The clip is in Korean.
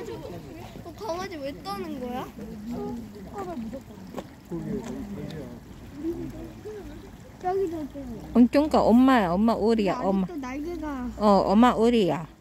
강아지 왜 떠는 거야? 여기도 또. 엄마 우리야. 엄마. 날개가. 엄마 우리야.